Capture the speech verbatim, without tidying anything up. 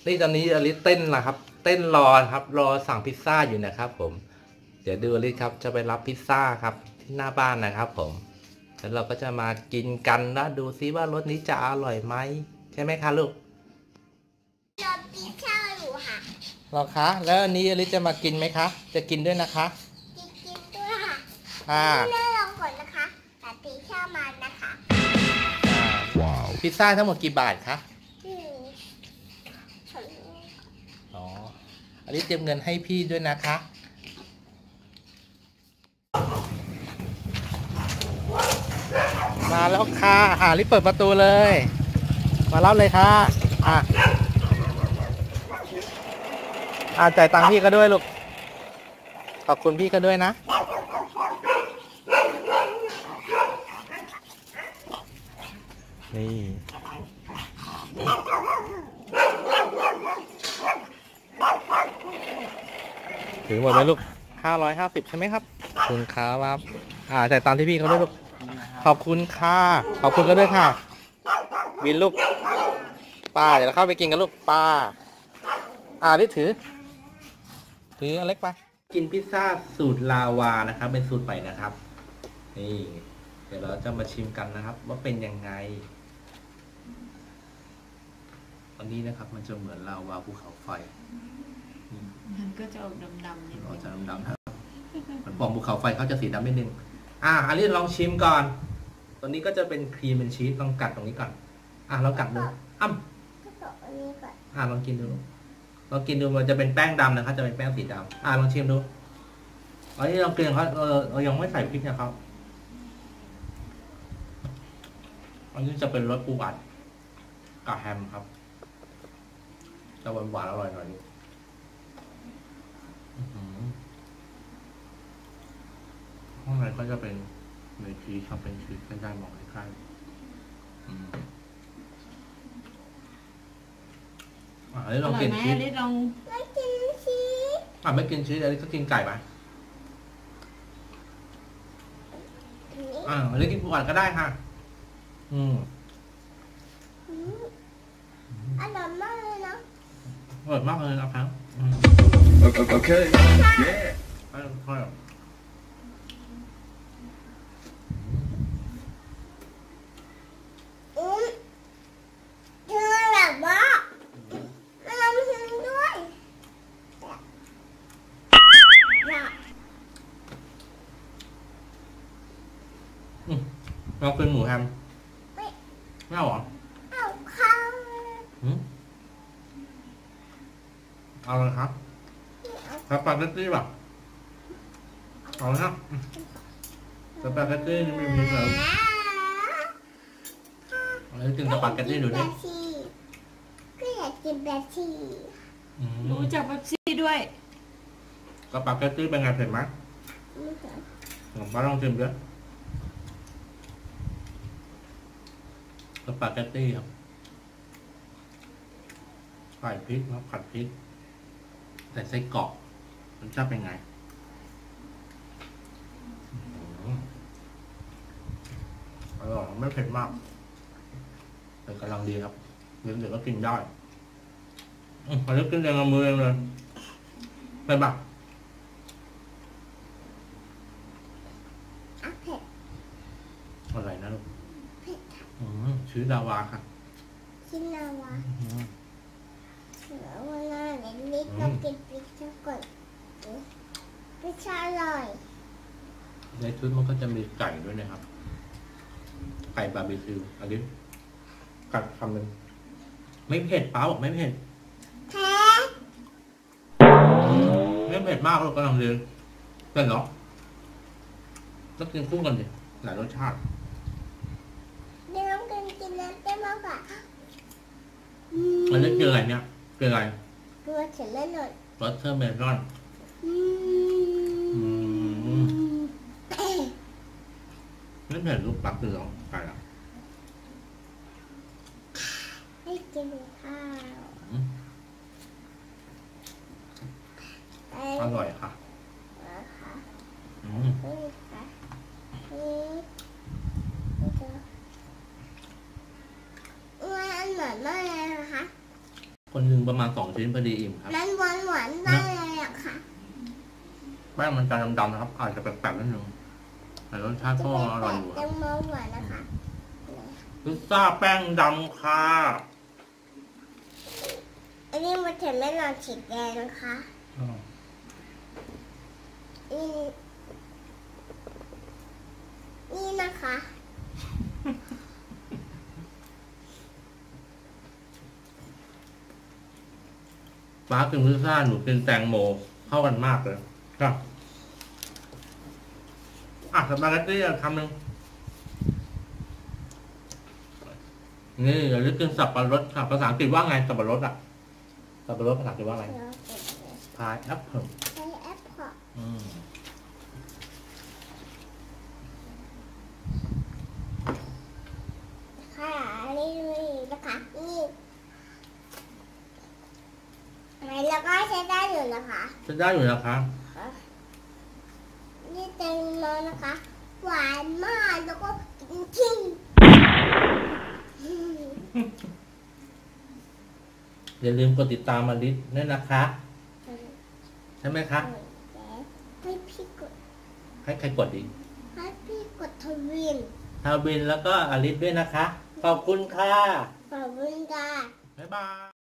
นี่ตอนนี้อลิสเต้นนะครับ เต้นรอครับ รอสั่งพิซซ่าอยู่นะครับผม เดี๋ยวดูอลิสครับจะไปรับพิซซ่าครับที่หน้าบ้านนะครับผมแล้วเราก็จะมากินกันแล้วดูซิว่ารสนี้จะอร่อยไหมใช่ไหมคะลูกรอพิซซ่าอยู่ค่ะรอคะแล้วอันนี้อลิสจะมากินไหมคะจะกินด้วยนะคะกินกินด้วยค่ะค่ะแม่ลองก่อนนะคะแต่พิซซ่ามานะคะว้าวพิซซ่าทั้งหมดกี่บาทคะอ๋ออลิสเตรียมเงินให้พี่ด้วยนะคะมาแล้วค่ะอ่ารีบเปิดประตูเลยมารับเลยค่ะอ่ะอ่าจ่ายตังค์พี่ก็ด้วยลูกขอบคุณพี่ก็ด้วยนะนี่ถึงหมดไหมลูกห้าร้อยห้าสิบใช่ไหมครับขอบคุณครับอ่าจ่ายตังค์ที่พี่เขาด้วยลูกขอบคุณค่ะขอบคุณก็ด้วยค่ะวินลูกป้าเดี๋ยวเราเข้าไปกินกันลูกป้าอ่านี่ถือถืออเล็กไปกินพิซซ่าสูตรลาวานะครับเป็นสูตรใหม่นะครับนี่เดี๋ยวเราจะมาชิมกันนะครับว่าเป็นยังไงตอนนี้นะครับมันจะเหมือนลาวาภูเขาไฟมันก็จะออกดำๆนิดนึงจะดำๆครับเหมือนปองภูเขาไฟเขาจะสีดำนิดนึงอ่ะอันนี้ลองชิมก่อนตัวนี้ก็จะเป็นครีมเป็นชีสลองกัดตรงนี้ก่อนอ่ะเรากัดดูอ้ำอ่ะลองกินดูลองกินดูมันจะเป็นแป้งดำนะครับจะเป็นแป้งสีดำอ่ะลองชิมดูอันนี้ลองกินเขาเออเรายังไม่ใส่พริกนะครับอันนี้จะเป็นรสปูอัดกับแฮมครับจะหวานหวานอร่อยหน่อยนึงข้างในก็จะเป็นเนื้อชีสครับเป็นชีสใกล้ๆมองใกล้ๆอ่าอันนี้ลองกินชีสลองไม่กินชีสอ่าไม่กินชีสอันนี้ก็กินไก่ไหมอ่าอันนี้กินปูอัดก็ได้ค่ะอืมอร่อยมากเลยนะอร่อยมากเลยนะครับโอเคเย้อร่อยอืมเธอแบบว่าไม่ลองชิมด้วยอยากอืมเราเป็นหมูแฮมไม่ไม่เอาหรอเอาข้าวอืมเอาเลยครับสปาเกตตี้แบบเอาเลยครับสปาเกตตี้นี่ไม่มีเลยเอาเลยกินสปาเกตตี้ดูดิก็อยากกินแบบชีรู้จักแบบซี่ด้วยสปาเกตตี้เป็นไงเผ็ดไหมผมป้าลองชิมด้วยสปาเกตตี้ครับใส่พริกแล้วผัดพริกใส่ไส้กรอกมันจะเป็นไงอร่อยไม่เผ็ดมากแต่กำลังดีครับเดี๋ยวก็กินได้อืมอันนี้กินเองกับมือเองเลยเป็นปะอ่ะเผ็ดอะไรนะลูกเผ็ดอืมชื่อดาวาค่ะชินาวะเสือวันหน้าเล็กนิดต้องกินพิซซ่าก่อนพิซซ่าอร่อยในชุดมันก็จะมีไก่ด้วยนะครับไก่บาร์บีคิวอันนี้กัดคำหนึ่งไม่เผ็ดป้าบอกไม่เผ็ดแพ้ไม่เผ็ดมากหรอกกำลังดีเป็นเหรอต้องกินคู่กันดิหลายรสชาติเดี๋ยวต้องกินกินน้ำเต้มมากกว่าอันนี้คืออะไรเนี่ยคืออะไรเกลือเฉลยหน่อยวอเตอร์เมลอนไม่เผ็ดลูกปักคือหรอไก่ละให้กินข้าวอร่อยค่ะอืมมันอร่อยมากเลยนะคะคนคนหนึ่งประมาณสองชิ้นพอดีอิ่มครับมันหวานหวานๆได้เลยอะค่ะแป้งมันจะดำๆนะครับ อาจจะแปลกๆนิดนึงแต่รสชาติจะก็เป็นอแบร่อยบอยู่คแตรับงโมหวานนะคะพิซซ่าแป้งดำค่ะอันนี้มันจะไม่ลองฉีดแดงนะคะอ๋อนี่นี่นะคะป้ากินพิซซ่าหนูกินแตงโมเข้ากันมากเลยครับอ่ะสปาเกตตี้อ่ะคำหนึ่งนี่อย่าลืมกินสับปะรดค่ะภาษาอังกฤษว่าไงสับปะรดอ่ะสับปะรดภาษาอังกฤษว่าไงเราเก็บเลยพายแอปเปิลใช้แอปเปิลอืมค่ะนี่เลยนะคะนี่อะไรแล้วก็ใช้ได้อยู่นะคะจะได้อยู่นะคะนี่แตงโมนะคะ หวานมากแล้วก็กินทิ้งอย่าลืมกดติดตามมาลิสด้วยนะคะ ใช่ไหมคะให้พี่กดให้ใครกดอีกให้พี่กดทวินทาวินแล้วก็อลิสด้วยนะคะ ขอบคุณค่ะขอบคุณค่ะบ๊ายบาย